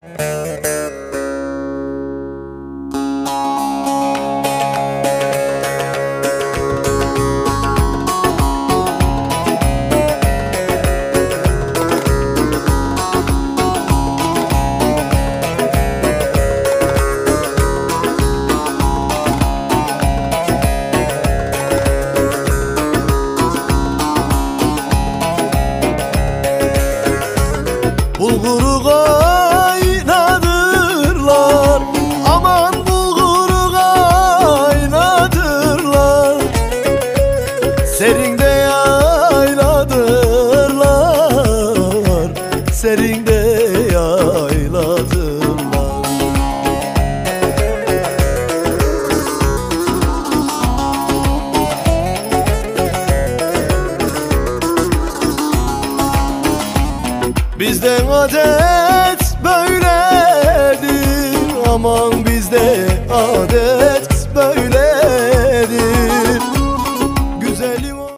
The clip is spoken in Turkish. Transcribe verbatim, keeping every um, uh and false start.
Bulguru kaynatırlar, aman bulguru kaynatırlar. Serinde yayladırlar, serinde yayladırlar. Bizden adet böyledir, aman bizde adet